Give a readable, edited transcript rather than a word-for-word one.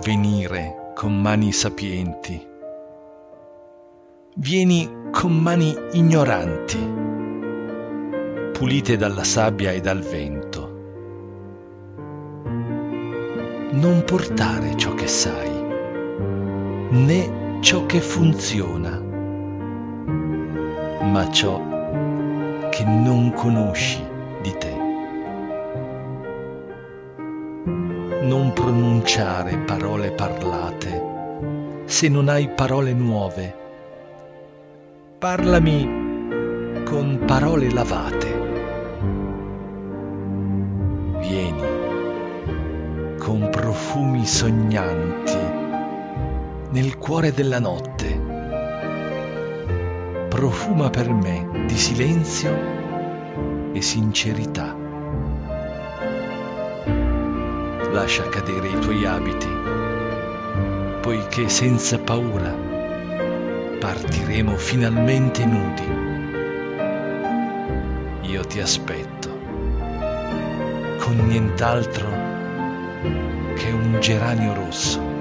venire con mani sapienti. Vieni con mani ignoranti, pulite dalla sabbia e dal vento. Non portare ciò che sai, né ciò che funziona, ma ciò che non conosci di te. Non pronunciare parole parlate se non hai parole nuove. Parlami con parole lavate. Vieni con profumi sognanti nel cuore della notte. Profuma per me di silenzio e sincerità. Lascia cadere i tuoi abiti, poiché senza paura partiremo finalmente nudi. Io ti aspetto, con nient'altro che un geranio rosso.